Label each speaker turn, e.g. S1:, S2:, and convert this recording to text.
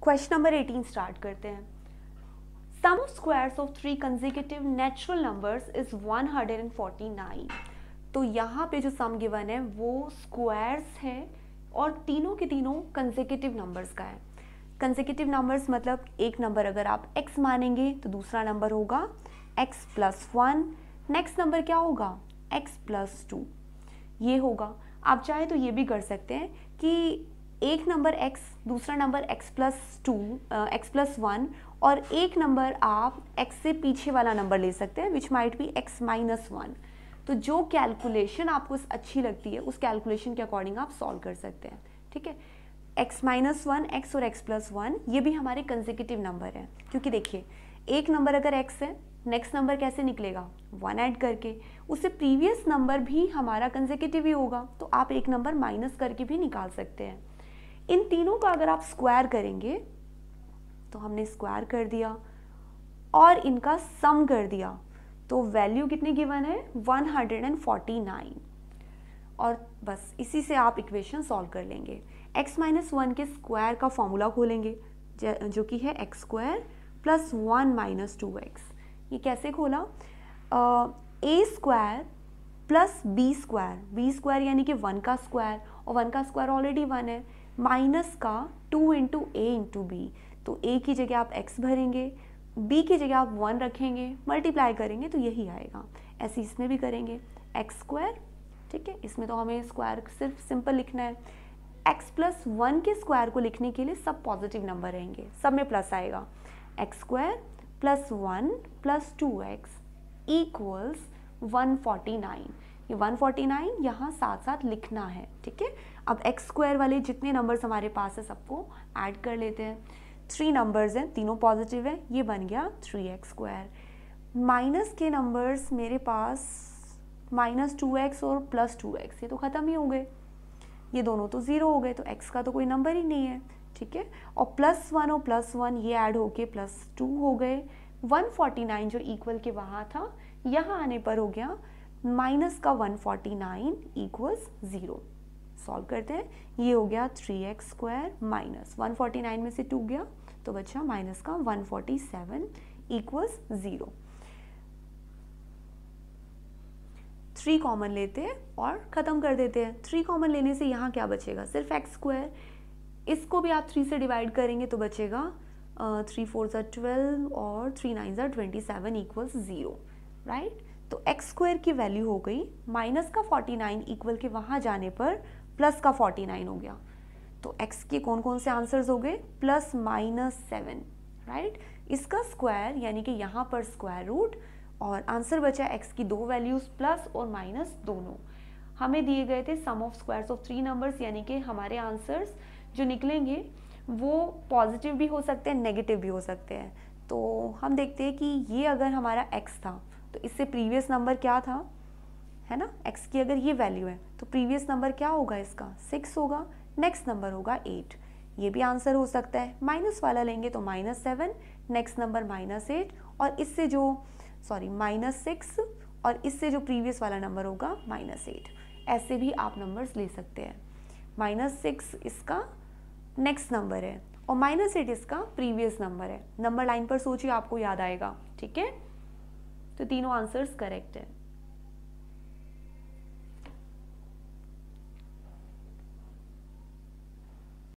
S1: Question number 18 start करते हैं। Sum of squares of 3 consecutive natural numbers is 149। तो यहाँ पे जो सम गिवन है वो स्क्वायर्स है और तीनों के तीनों कंसेक्यूटिव नंबर्स का है। कंसेक्यूटिव नंबर्स मतलब एक नंबर अगर आप x मानेंगे तो दूसरा नंबर होगा x प्लस 1, नेक्स्ट नंबर क्या होगा x प्लस 2, ये होगा। आप चाहे तो ये भी कर सकते हैं कि एक नंबर x, दूसरा number x plus 2, x plus 1 और एक नंबर आप x से पीछे वाला नंबर ले सकते हैं which might be x minus 1। तो जो कैलकुलेशन आपको अच्छी लगती है उस कैलकुलेशन के अकॉर्डिंग आप सॉल्व कर सकते हैं। ठीक है, x माइनस 1, x और x प्लस 1 ये भी हमारे कंसेक्यूटिव नंबर हैं, क्योंकि देखिए एक नंबर अगर x है, नेक्स्ट नंबर कैसे निकलेगा 1 ऐड करके, उससे प्रीवियस नंबर भी हमारा कंसेक्यूटिव ही होगा, तो आप एक नंबर माइनस करके भी निकाल सकते हैं। इन तीनों का अगर आप स्क्वायर करेंगे तो हमने स्क्वायर कर दिया और इनका सम कर दिया तो वैल्यू कितनी गिवन है 149। और बस इसी से आप इक्वेशन सॉल्व कर लेंगे। x माइनस 1 के स्क्वायर का फॉर्मूला खोलेंगे जो कि है x square plus 1 minus 2x। ये कैसे खोला, a square plus b square यानी कि 1 का स्क्वायर और 1 का स्क्वायर ऑलरेडी 1 है, माइनस का 2 इंटू ए इंटू बी। तो a की जगह आप x भरेंगे, b की जगह आप 1 रखेंगे, मल्टीप्लाई करेंगे तो यही आएगा। ऐसे इसमें भी करेंगे x स्क्वायर। ठीक है, इसमें तो हमें स्क्वायर सिर्फ सिंपल लिखना है। x प्लस 1 के स्क्वायर को लिखने के लिए सब पॉजिटिव नंबर रहेंगे, सब में प्लस आएगा। x square plus 1 plus 2x equals 149। ये 149 यहाँ साथ साथ लिखना है। ठीक है, अब x स्क्वायर वाले जितने नंबर्स हमारे पास है सबको ऐड कर लेते हैं। 3 नंबर्स हैं, तीनों पॉजिटिव है, ये बन गया 3x स्क्वायर। माइनस के नंबर्स मेरे पास माइनस 2x और प्लस 2x, ये तो ख़त्म ही हो गए, ये दोनों तो ज़ीरो हो गए, तो x का तो कोई नंबर ही नहीं है। ठीक है, और प्लस 1 और प्लस 1 ये ऐड होके प्लस 2 हो गए। 149 जो इक्वल के वहाँ था यहाँ आने पर हो गया माइनस का 149 इक्वल्स 0। सॉल्व करते हैं, ये हो गया 3x स्क्वायर माइनस 149 में से 2 गया तो बचा माइनस का 147 इक्वल्स 0। 3 कॉमन लेते हैं और ख़त्म कर देते हैं। 3 कॉमन लेने से यहाँ क्या बचेगा, सिर्फ x स्क्वायर। इसको भी आप 3 से डिवाइड करेंगे तो बचेगा 3 4 ज़ा 12 और 3 9 ज़ा 27 इक्वल्स 0, राइट। तो x स्क्वायर की वैल्यू हो गई माइनस का 49 इक्वल के वहाँ जाने पर प्लस का 49 हो गया। तो x के कौन कौन से आंसर्स हो गए, प्लस माइनस 7, राइट। इसका स्क्वायर यानी कि यहाँ पर स्क्वायर रूट और आंसर बचा x की दो वैल्यूज़ प्लस और माइनस दोनों। हमें दिए गए थे sum of squares of 3 numbers, यानी कि हमारे आंसर्स जो निकलेंगे वो पॉजिटिव भी हो सकते हैं, नेगेटिव भी हो सकते हैं। तो हम देखते हैं कि ये अगर हमारा x था तो इससे प्रीवियस नंबर क्या था, है ना, x की अगर ये वैल्यू है तो प्रीवियस नंबर क्या होगा, इसका 6 होगा, नेक्स्ट नंबर होगा 8। ये भी आंसर हो सकता है। माइनस वाला लेंगे तो माइनस 7, नेक्स्ट नंबर माइनस 8 और इससे जो माइनस 6 और इससे जो प्रीवियस वाला नंबर होगा माइनस 8। ऐसे भी आप नंबर्स ले सकते हैं। माइनस 6 इसका नेक्स्ट नंबर है और माइनस 8 इसका प्रीवियस नंबर है। नंबर लाइन पर सोचिए, आपको याद आएगा। ठीक है, तो तीनों आंसर्स करेक्ट है।